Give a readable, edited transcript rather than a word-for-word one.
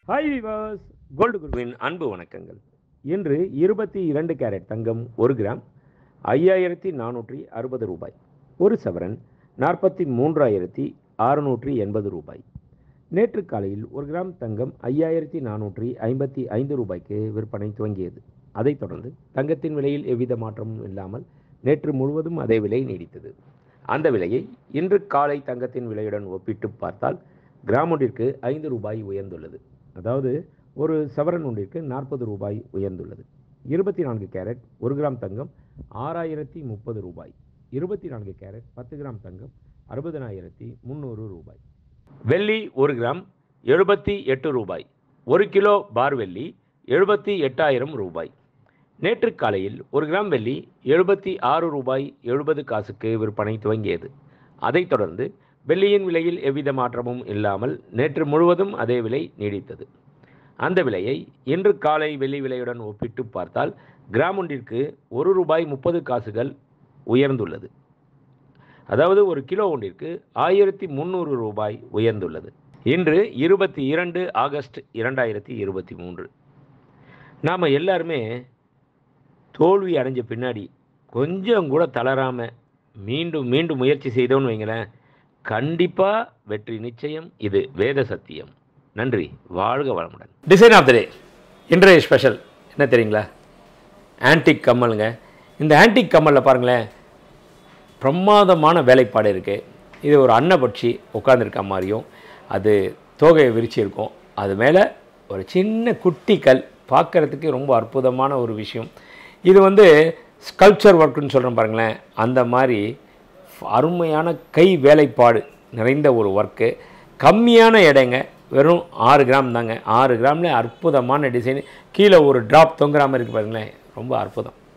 Hi viewers, gold குருவின் அன்பு வணக்கங்கள். இன்று 22 கேரட் தங்கம் 1 கிராம் 5460 ரூபாய். ஒரு சவரன் 43,680 ரூபாய். நேற்று காலையில் 1 கிராம் தங்கம் 5455 ரூபாய்க்கு விற்பனை துவங்கியது. அதைத் தொடர்ந்து தங்கத்தின் விலையில் எவ்வித மாற்றமும் இல்லாமல் நேற்று முழுவதும் அதே விலை நீடித்தது. அந்த விலையை இன்று காலை தங்கத்தின் விலையுடன் ஒப்பிட்டு பார்த்தால் கிராம் ஒன்றிற்கு 5 ரூபாய் உயர்ந்துள்ளது. அதாவது ஒரு சவரன் ஒன்றிற்கு 40 ரூபாய் உயர்ந்துள்ளது. 24 கேரட் 1 கிராம் தங்கம் 6030 ரூபாய். 24 கேரட் 10 கிராம் தங்கம் 60,300 ரூபாய். வெள்ளி 1 கிராம் 78 ரூபாய். 1 கிலோ பார் வெள்ளி 78,000 ரூபாய். நேற்று காலையில் 1 கிராம் வெள்ளி 76 ரூபாய் 70 காசுக்கு விற்பனை துவங்கியது. அதைத் தொடர்ந்து வெள்ளியின் விலையில் எவ்வித மாற்றமும் இல்லாமல் நேற்று முழுவதும் அதே விலை நீடித்தது. அந்த விலையை இன்று காலை வெள்ளி விலையுடன் ஒப்பிட்டு பார்த்தால் கிராம் ஒன்றிற்கு 1 ரூபாய் 30 காசுகள் உயர்ந்துள்ளது. அதாவது ஒரு கிலோ ஒன்றிற்கு 1300 ரூபாய் உயர்ந்துள்ளது. இன்று 22 ஆகஸ்ட் 2023. நாம் எல்லாருமே தோல்வி அடைஞ்ச பின்னாடி கொஞ்சம் கூட தளராமல் மீண்டும் மீண்டும் முயற்சி செய்தோன்னு வைங்களேன், கண்டிப்பாக வெற்றி நிச்சயம். இது வேத சத்தியம். நன்றி, வாழ்க வளமுடன். டிசைன் ஆஃப் த டே இன்றைய ஸ்பெஷல் என்ன தெரியுங்களா? ஆன்டிக் கம்மலுங்க. இந்த ஆன்டிக் கம்மலில் பாருங்களேன், பிரமாதமான வேலைப்பாடு இருக்குது. இது ஒரு அன்னபட்சி உட்காந்துருக்க மாதிரியும், அது தோகையை விரிச்சு இருக்கும், அது மேலே ஒரு சின்ன குட்டி கல், பார்க்குறதுக்கு ரொம்ப அற்புதமான ஒரு விஷயம். இது ஸ்கல்ப்சர் ஒர்க்குன்னு சொல்கிறோம் பாருங்களேன், அந்த மாதிரி அருமையான கை வேலைப்பாடு நிறைந்த ஒரு ஒர்க்கு. கம்மியான எடைங்க, வெறும் 6 கிராம் தாங்க. 6 கிராமில் அற்புதமான டிசைன். கீழே ஒரு ட்ராப் தொங்குற மாதிரி இருக்குது பாருங்களேன், ரொம்ப அற்புதம்.